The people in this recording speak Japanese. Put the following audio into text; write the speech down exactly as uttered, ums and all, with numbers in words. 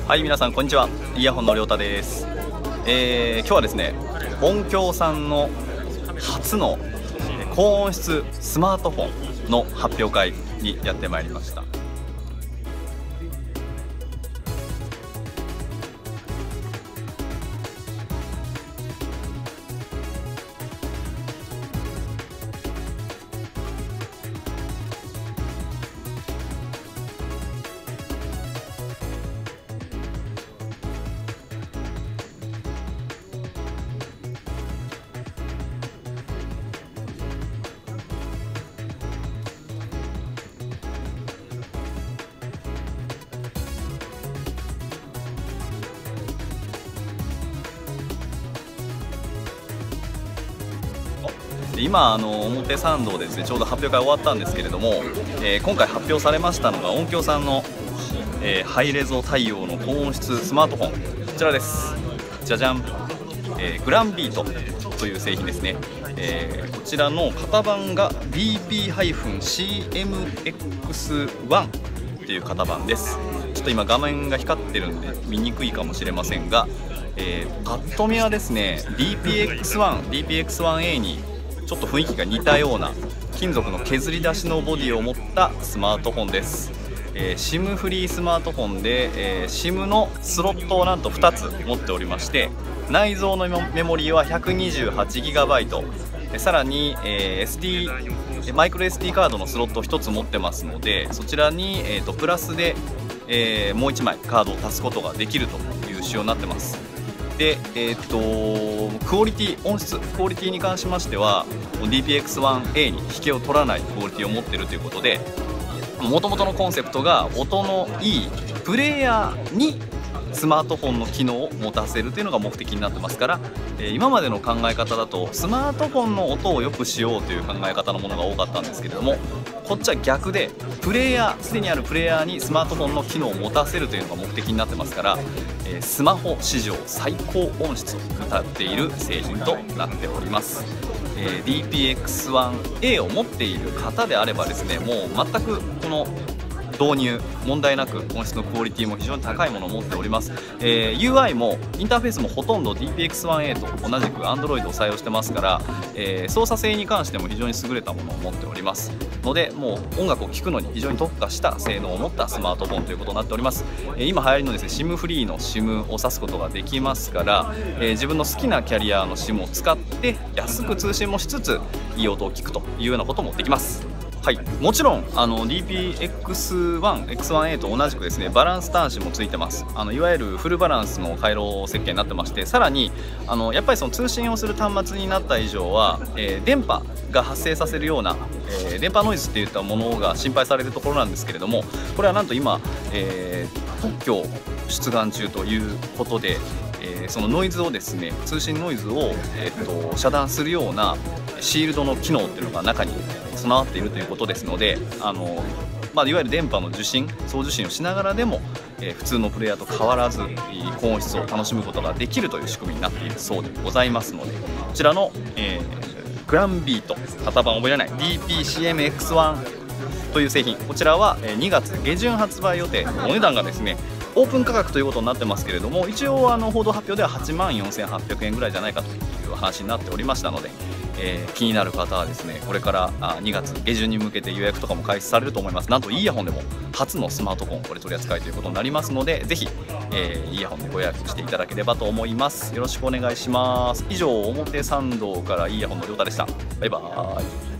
はい、皆さんこんにちは。イヤホンのりょうたです。えー、今日はですね、音響さんの初の高音質スマートフォンの発表会にやってまいりました。今あの表参道でですね、ちょうど発表会終わったんですけれども、えー、今回発表されましたのが音響さんの、えー、ハイレゾ対応の高音質スマートフォン、こちらです。じゃじゃん、えー、グランビートという製品ですね。えー、こちらの型番が ビーピーシーエムエックスワン という型番です。ちょっと今画面が光ってるんで見にくいかもしれませんが、えー、パッと見はですね ディーピーエックスワン、ディーピーエックスワンエー にちょっと雰囲気が似たような金属の削り出しのボディを持ったスマートフォンです。えー、SIM フリースマートフォンで、えー、SIM のスロットをなんとふたつ持っておりまして、内蔵のメモリーは ひゃくにじゅうはちギガバイト、 さらに、えー、エスディー マイクロ エスディー カードのスロットをひとつ持ってますので、そちらに、えー、とプラスで、えー、もういちまいカードを足すことができるという仕様になってます。で、えー、とクオリティ、音質クオリティに関しましては ディーピーエックスワンエー に引けを取らないクオリティを持っているということで、もともとのコンセプトが音のいいプレイヤーにスマートフォンの機能を持たせるというのが目的になってますから、えー、今までの考え方だとスマートフォンの音を良くしようという考え方のものが多かったんですけれども、こっちは逆でプレイヤー、すでにあるプレイヤーにスマートフォンの機能を持たせるというのが目的になってますから、えー、スマホ史上最高音質を謳っている製品となっております。えー、ディーピーエックスワンエー を持っている方であればですね、もう全くこの導入問題なく音質のクオリティも非常に高いものを持っております。えー、ユーアイ もインターフェースもほとんど ディーピーエックスワンエー と同じく Android を採用してますから、えー、操作性に関しても非常に優れたものを持っておりますので、もう音楽を聴くのに非常に特化した性能を持ったスマートフォンということになっております。えー、今流行りのですね SIM フリーの SIM を挿すことができますから、えー、自分の好きなキャリアの SIM を使って安く通信もしつついい音を聞くというようなこともできます。はい、もちろんあの ディーピーエックスワン、エックスワンエー と同じくですねバランス端子もついてます。あのいわゆるフルバランスの回路設計になってまして、さらにあのやっぱりその通信をする端末になった以上は、えー、電波が発生させるような、えー、電波ノイズっていったものが心配されるところなんですけれども、これはなんと今、えー、特許出願中ということで、えー、そのノイズをですね通信ノイズを、えー、と遮断するようなシールドの機能っていうのが中に備わっているということですので、あの、まあ、いわゆる電波の受信送受信をしながらでも、えー、普通のプレイヤーと変わらず高音質を楽しむことができるという仕組みになっているそうでございますので、こちらの、えー、グランビート、型番覚えられない ディーピーシーエムエックスワン という製品、こちらはにがつげじゅん発売予定、お値段がですねオープン価格ということになってますけれども、一応あの報道発表でははちまんよんせんはっぴゃくえんぐらいじゃないかという話になっておりましたので、えー、気になる方はですねこれからあにがつげじゅんに向けて予約とかも開始されると思います。なんとイヤホンでも初のスマートフォンこれ取り扱いということになりますので、ぜひ、えー、イヤホンでご予約していただければと思います。よろしくお願いします。以上、表参道からイヤホンのりょうたでした。バイバーイ。